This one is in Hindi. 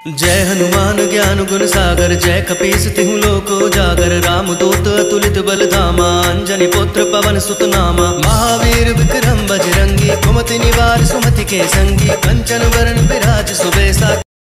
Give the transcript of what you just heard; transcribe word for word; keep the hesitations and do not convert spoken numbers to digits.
जय हनुमान ज्ञान गुण सागर, जय कपीस तिहु लोक उजागर। राम दूत अतुलित बल धामा, अंजनी पुत्र पवन सुत नामा। महावीर विक्रम बजरंगी, कुमति निवार सुमति के संगी। कंचन वरण विराज सुबेसा।